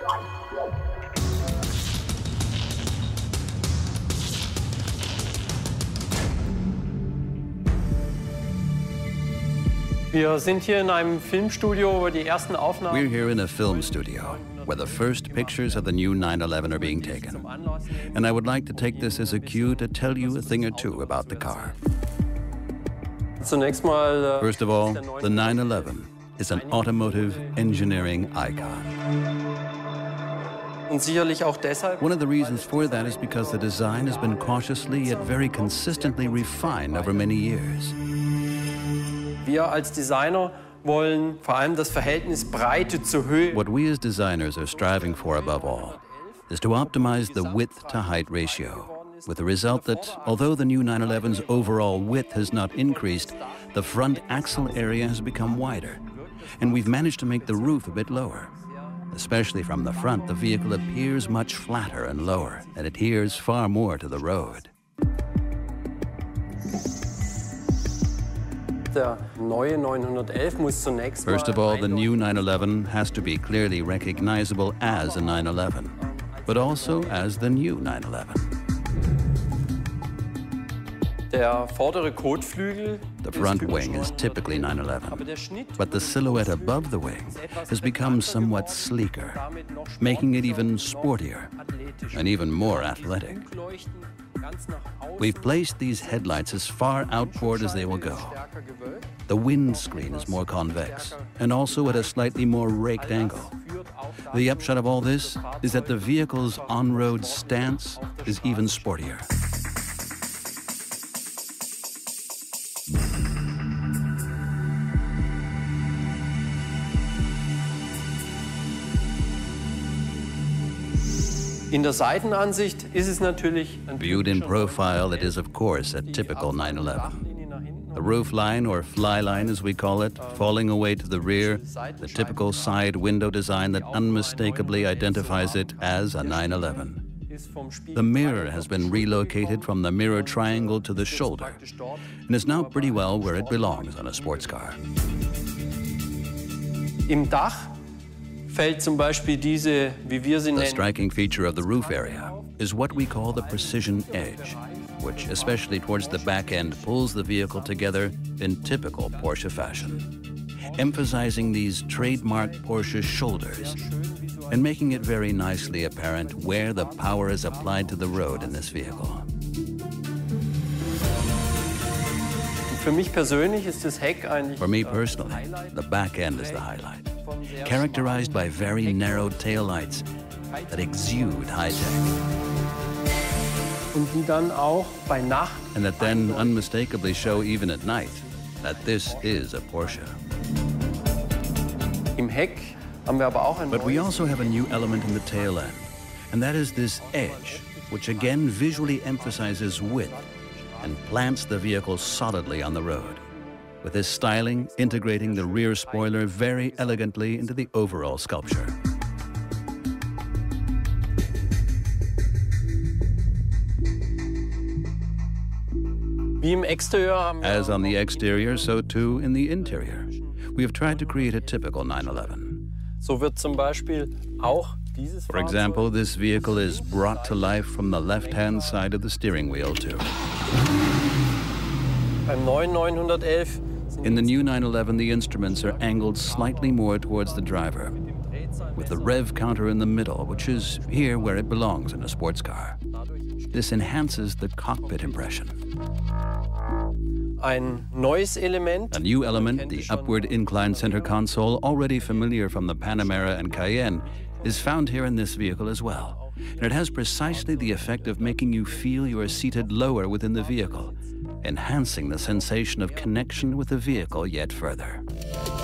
Wir sind hier in einem Filmstudio, wo die ersten Aufnahmen. We're here in a film studio where the first pictures of the new 911 are being taken. And I would like to take this as a cue to tell you a thing or two about the car. Zunächst mal, First of all, the 911 is an automotive engineering icon. und sicherlich auch deshalb. One of the reasons for that is because the design has been cautiously yet very consistently refined over many years. Wir als Designer wollen vor allem das Verhältnis Breite zu Höhe. What we as designers are striving for above all is to optimize the width-to-height ratio, with the result that, although the new 911's overall width has not increased, the front axle area has become wider, and we've managed to make the roof a bit lower. Especially from the front, the vehicle appears much flatter and lower, and adheres far more to the road. Der neue 911 muss zunächst First of all, the new 911 has to be clearly recognizable as a 911, but also as the new 911. Der vordere Kotflügel. The front wing is typically 911, but the silhouette above the wing has become somewhat sleeker, making it even sportier and even more athletic. We've placed these headlights as far outboard as they will go. The windscreen is more convex and also at a slightly more raked angle. The upshot of all this is that the vehicle's on-road stance is even sportier. In der Seitenansicht ist es natürlich ein Viewed in profile, it is of course a typical 911. The roof line, or fly line as we call it, falling away to the rear, the typical side window design that unmistakably identifies it as a 911. The mirror has been relocated from the mirror triangle to the shoulder and is now pretty well where it belongs on a sports car. Im Dach fällt zum Beispiel diese, wie wir sie The nennen. striking feature of the roof area is what we call the precision edge, which, especially towards the back end, pulls the vehicle together in typical Porsche fashion, emphasizing these trademark Porsche shoulders and making it very nicely apparent where the power is applied to the road in this vehicle. Für mich persönlich ist das Heck eigentlich. For me personally, the back end is the highlight, characterized by very narrow taillights that exude high-tech. Und die dann auch bei Nacht. And that then unmistakably show even at night that this is a Porsche. Im Heck haben wir aber auch ein But we also have a new element in the tail end, and that is this edge, which again visually emphasizes width and plants the vehicle solidly on the road, with this styling integrating the rear spoiler very elegantly into the overall sculpture. Wie im Exterieur haben wir As on the exterior, so too in the interior. We have tried to create a typical 911. So wird zum Beispiel auch dieses For example, this vehicle is brought to life from the left-hand side of the steering wheel too. Beim neuen 911 In the new 911, the instruments are angled slightly more towards the driver, with the rev counter in the middle, which is here where it belongs in a sports car. This enhances the cockpit impression. ein neues Element. A new element, the upward inclined center console, already familiar from the Panamera and Cayenne, is found here in this vehicle as well. And it has precisely the effect of making you feel you are seated lower within the vehicle, enhancing the sensation of connection with the vehicle yet further.